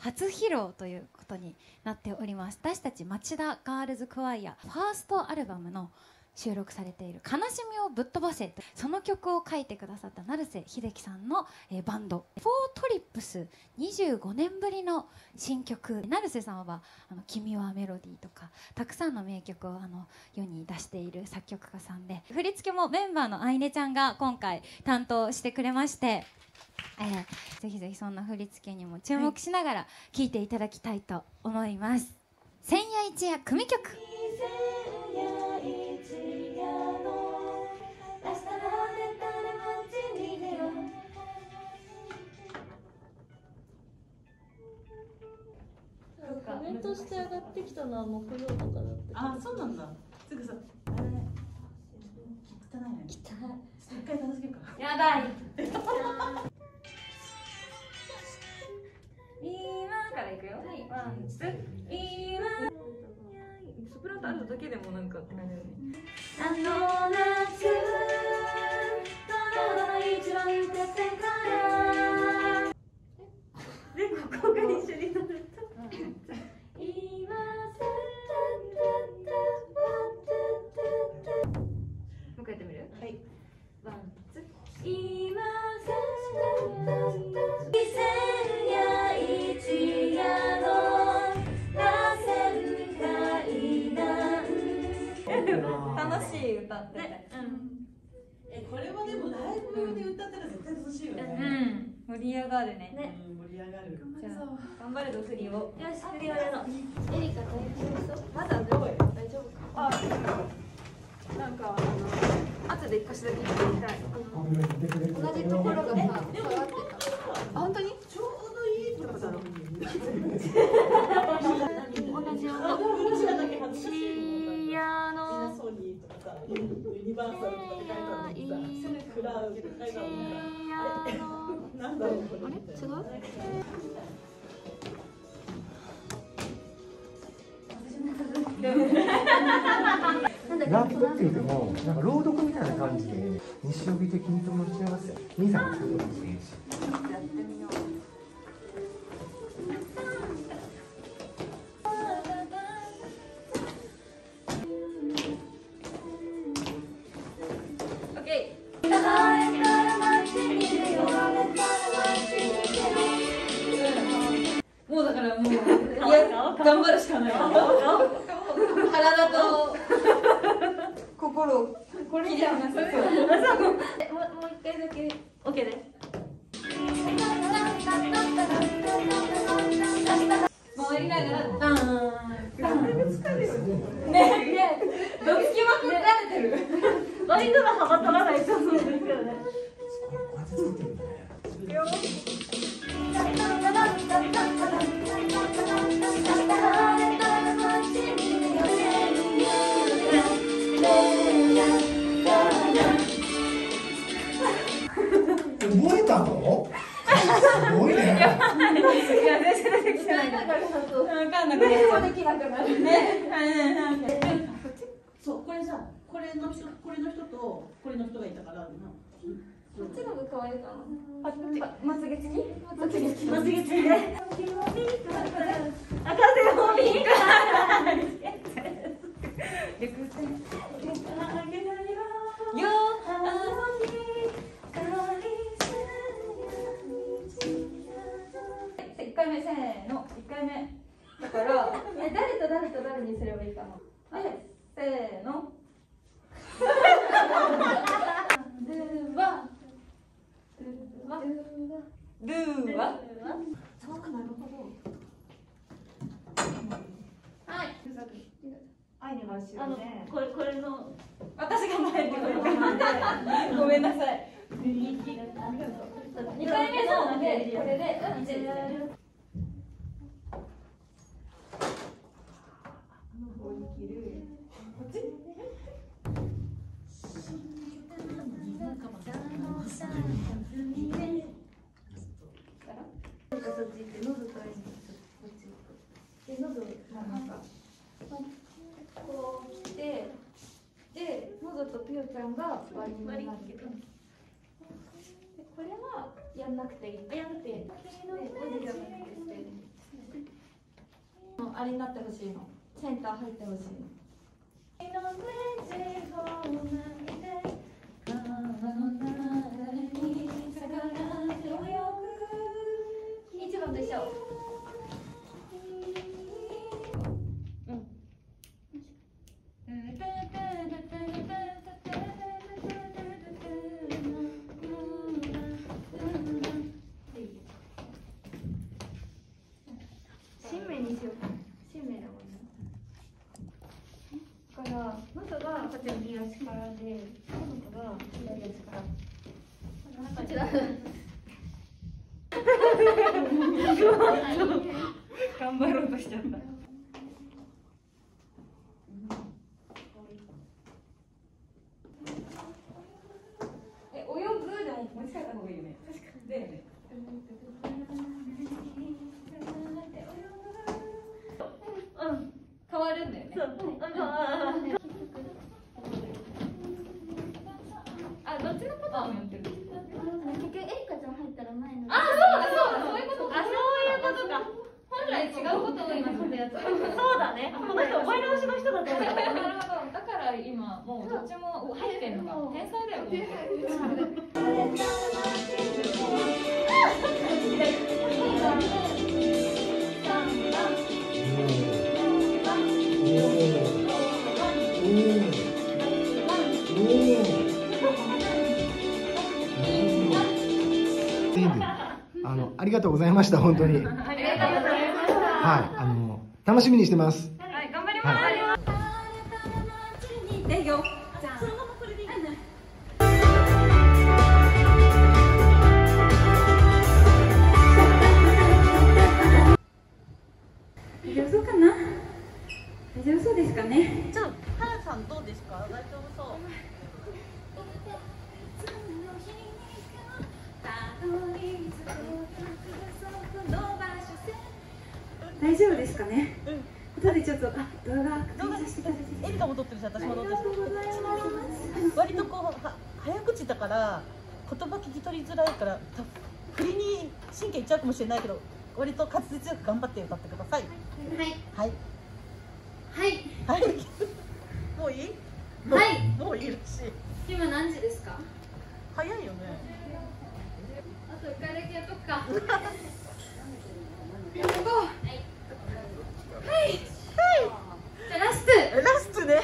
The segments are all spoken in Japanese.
初披露ということになっております。私たち町田ガールズクワイアファーストアルバムの収録されている「悲しみをぶっ飛ばせ」、その曲を書いてくださった成瀬秀樹さんのバンドフォートリップス、25年ぶりの新曲。成瀬さんは「君はメロディー」とかたくさんの名曲を世に出している作曲家さんで、振り付けもメンバーのあいねちゃんが今回担当してくれまして、ぜひぜひそんな振り付けにも注目しながら聴いていただきたいと思います。千夜一夜組曲。 コメントして上がってきたのは木曜とかだった。 あ、そうなんだ。すぐさ、あれ汚いね。 汚い。 一回片付けるか。 やばい。今からいくよ。はい。ワンツー。今。 ソプラノとあるだけでもなんかって感じだよね。 あの夏、まだ一番てってから。 で、ここが一緒になると。 今もう一回やってみる？ はい。 ワンツー。今楽しい歌ってて、 これはでもライブで歌ったら絶対楽しいよね。 盛り上がるね。 盛り上がる。 じゃあ頑張るぞ振りを。 よし、振りをやろう。エリカ大丈夫そう？まだ大丈夫か。なんか後で一箇所だけ聞きたい。同じところがさ、下がってた。あ、本当に？ ちょうどいいとこだろう。 同じ音。 私らだけ恥ずかしい。 ピアノ。 ソニーとかさ、ユニバーサルとかって書いてあるのにさ、クラウドって書いてあるのにさ、なんだろうこれ。 あれ？違う？ ラップって言っても、なんか朗読みたいな感じで、西帯的にと違いますよ。兄さんが作ったんですよ。 やってみよう。 オッケー。もうだからもう頑張るしかない。体と心これじゃなさそう。もう一回だけ OK です。回りながらダーン。ねどつきまくられてる。 割との幅取らないと思うんですよね。 こうやって作ってるんだね。覚えたの？すごいね。 いや全然出てきてない。分かんなくなっちゃう。できなくなるね。 そう、これさ、これの人とこれの人がいたから。 こっちの方が可愛いかな。 あ、こっち。まつげつき？まつげつき。 まつげつきで。あ、風を見か。 1回目せーの、1回目だから誰と誰と誰にすればいいかな。せーの。ルーはそうか、なるほど。 はい。 愛に回しようね。 これの。 私が前ってことでごめんなさい。2回目そうなんでこれでそっち行って喉と愛にこっちで喉なんかこう来てで喉とピヨちゃんが割りになるけどこれはやんなくていい。やんなくていい。でおじちゃんがしてる。 れになってほしいの。センター入ってほしいの。1番でしょ。新名にしようか。新名だもんね。だから元がこっちの右足からで、元が左足から。こちら。頑張ろうとしちゃった。泳ぐでも持ち替えた方がいいよね。確かに。だよね。変わるんだよね。あ、どっちのパターンもやってる。結局エリカちゃん入ったら前の。あ、そういうことか。本来違うことを今するやつ。そうだね。この人覚え直しの人だと思う。なるほど。だから今もうどっちも入ってんのか。天才だよ。 ありがとうございました。本当に。 ありがとうございました。 はい、楽しみにしてます。 はい、頑張ります。でよ。じゃあ。そのままこれでいい。大丈夫そうかな。大丈夫そうですかね。 じゃあ、はなさんどうですか。大丈夫そう。 大丈夫ですかね。後でちょっと動画確認させていただいて。 エリカも撮ってるし、私も撮ってるし。割とこう早口だから言葉聞き取りづらいから振りに神経いっちゃうかもしれないけど、割と滑舌よく頑張って歌ってください。はいはい。もういい？はい。もういいらしい。 今何時ですか？ 早いよね。 あと1回だけやっとくか。はい。じゃあラストね。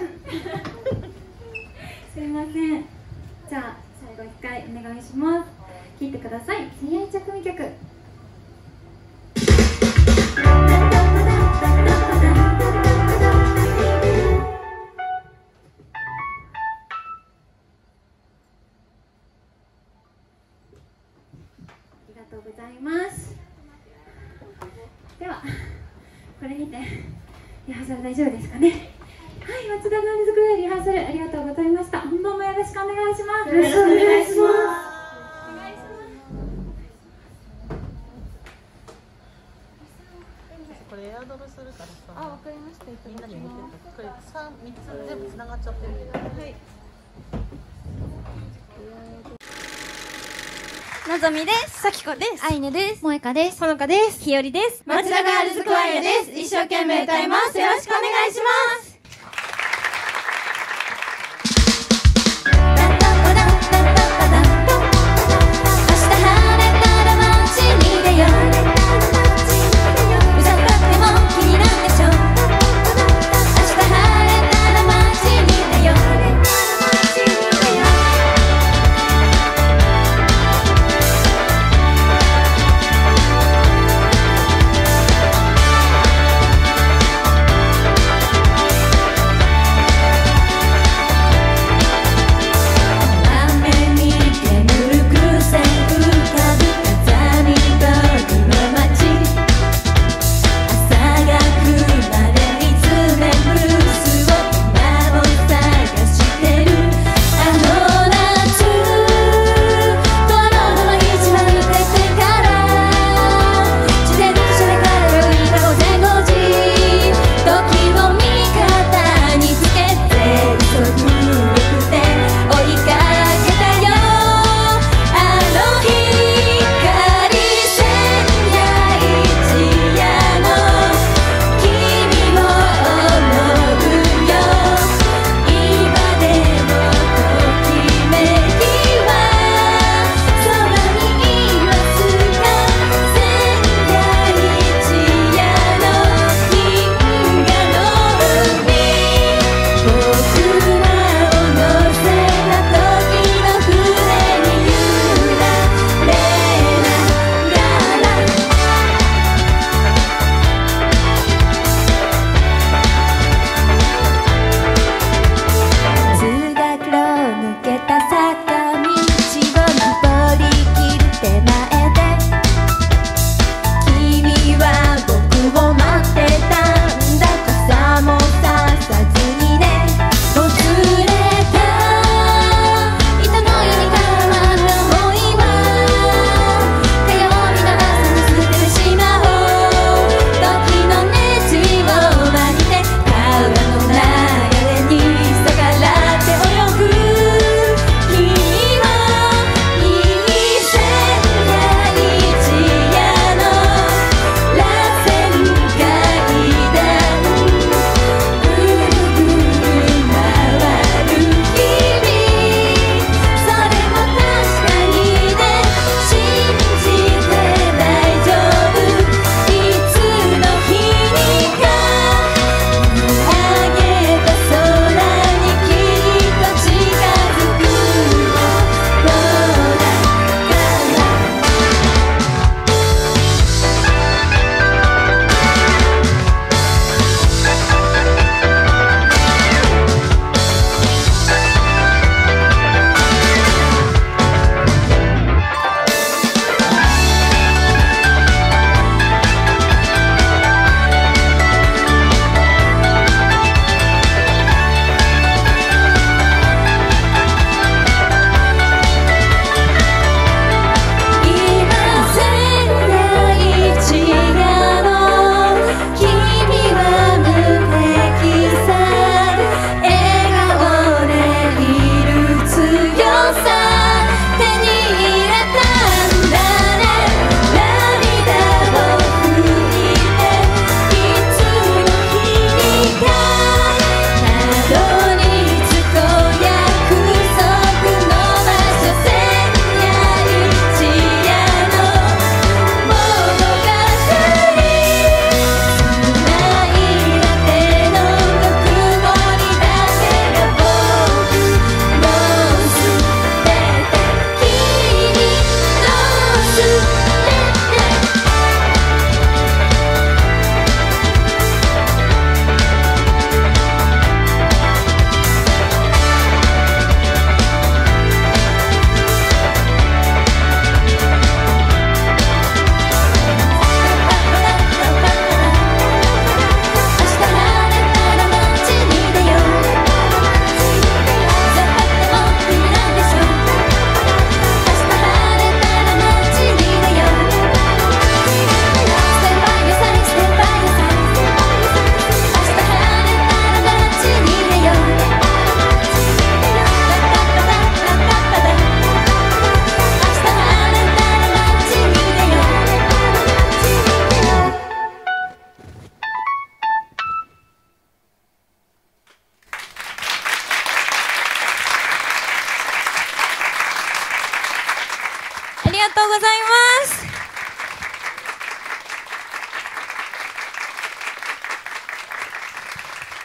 すいません。じゃあ最後1回お願いします。聴いてください。千愛着味曲。ありがとうございます。ではこれにてリハーサル大丈夫ですかね。はい、松田ガールズクワイリハーサルありがとうございました。本番もよろしくお願いします。よろしくお願いします。 これエアドルするからさ。 あ、わかりました。 みんなに持ってって。これ3つ全部つながっちゃってるけど。はい。 のぞみです。さきこです。 あいねです。 もえかです。 ほのかです。 ひよりです。 町田ガールズクワイアです。一生懸命歌います。よろしくお願いします。 「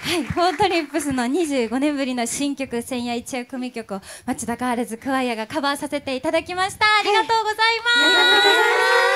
はい、フォートリップスの25年ぶりの新曲「千夜一夜組曲」を町田ガールズクワイアがカバーさせていただきました。ありがとうございます。